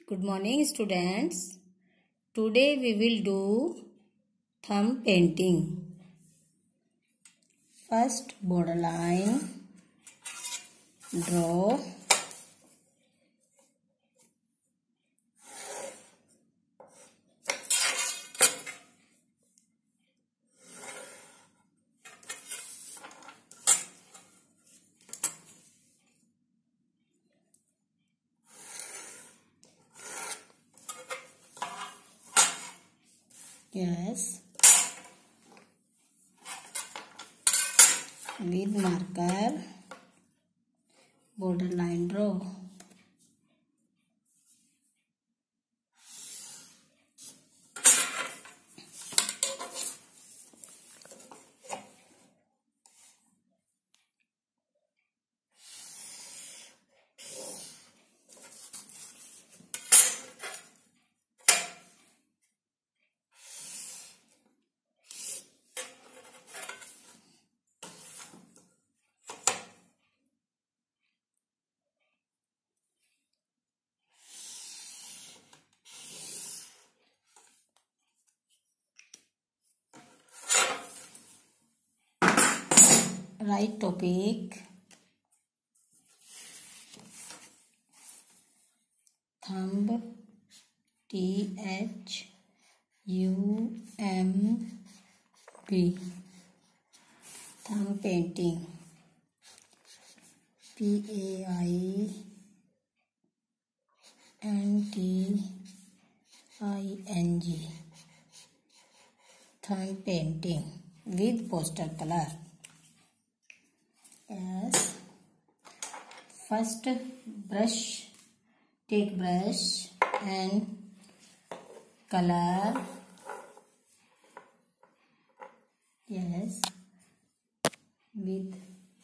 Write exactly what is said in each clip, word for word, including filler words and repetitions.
Good morning, students. Today we will do thumb painting. First, borderline, draw, yes, with marker, borderline draw. Write topic, thumb, T H U M B, thumb painting, P A I N T I N G, thumb painting with poster color. Yes, first brush, take brush and color. Yes, with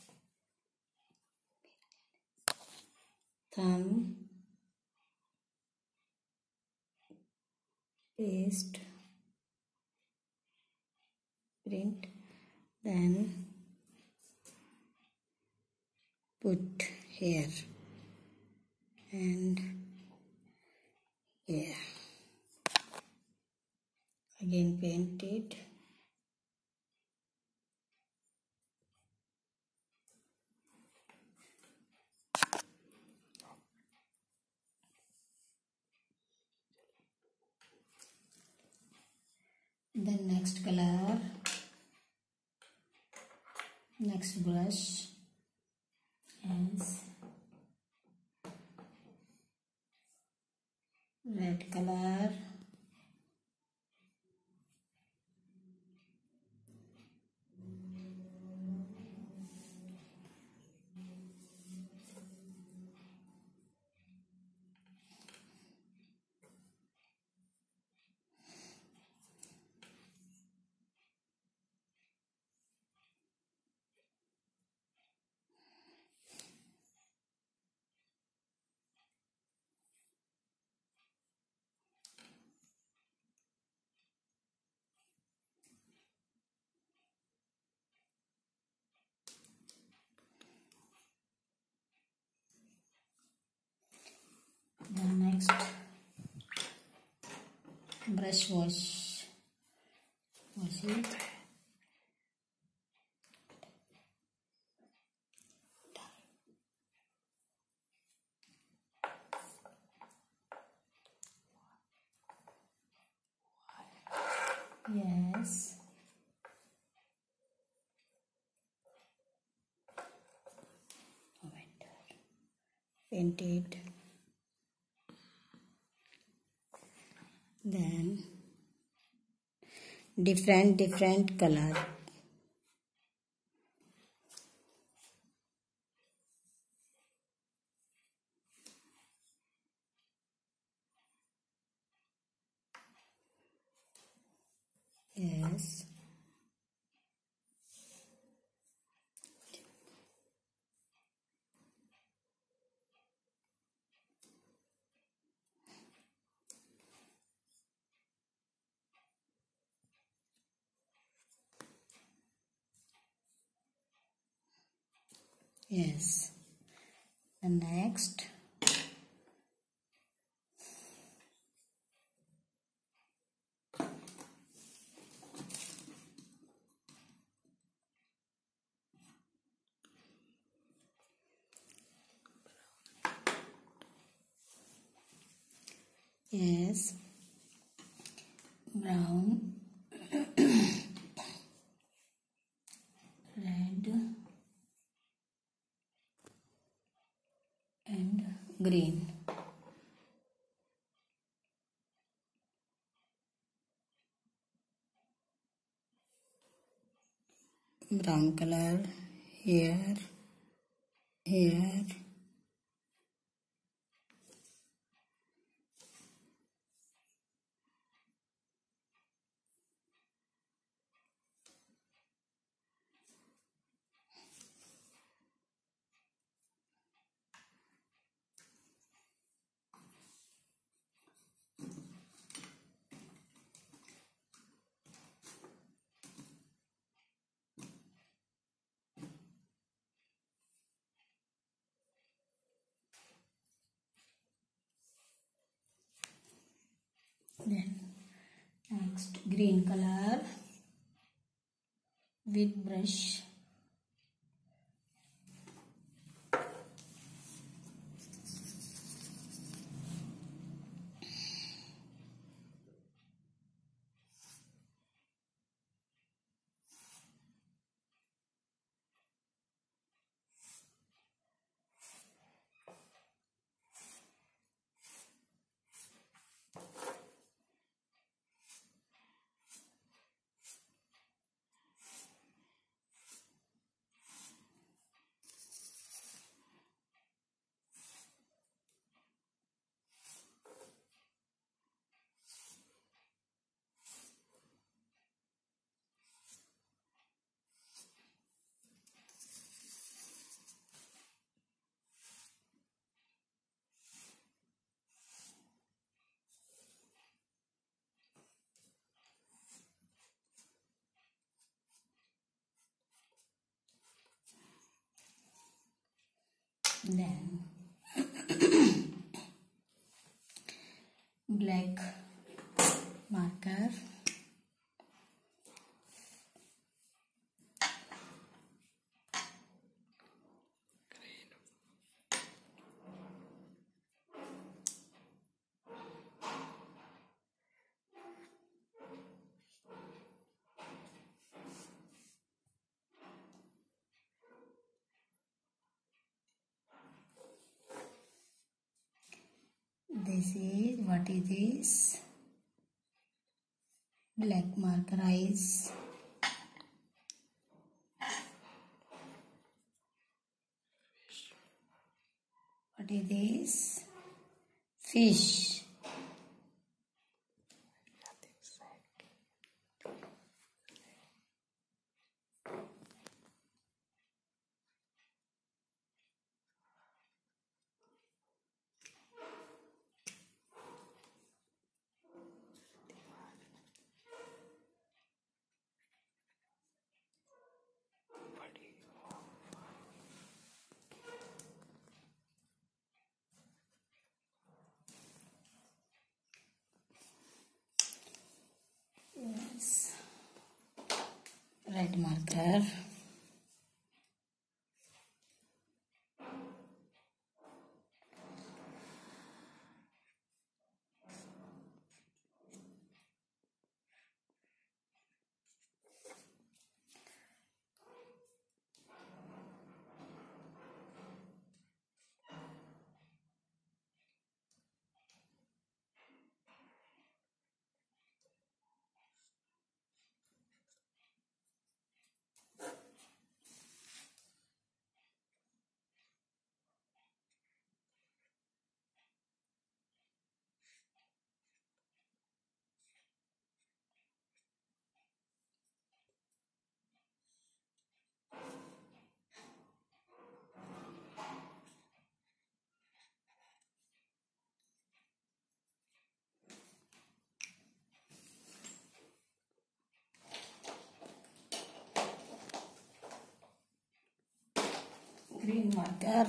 thumb, paste, print, then put here and here. Again paint it. Then next color, next brush. Yes, red color, the next brush wash, wash it. Yes, paint it. Then different different color. Yes, yes. The next Yes. Brown. Red. And green. Brown color here, here, then next green color with brush. Then black marker. This is, what is this? Black marker eyes. What is this? Fish. Yes. Red marker. Green marker.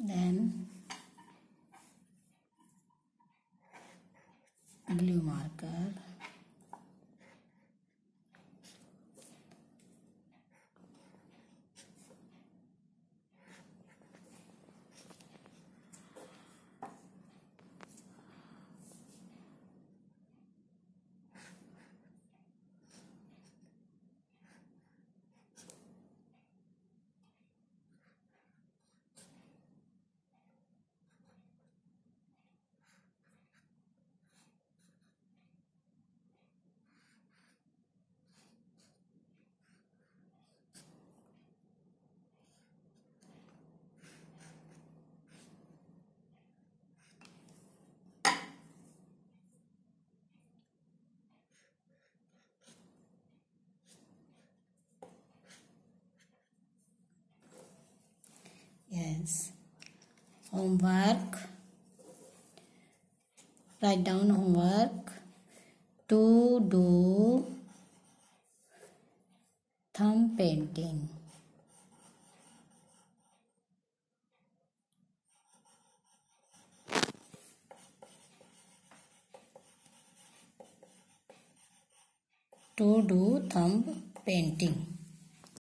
then blue marker, yes, homework, write down homework to do thumb painting. To do thumb painting.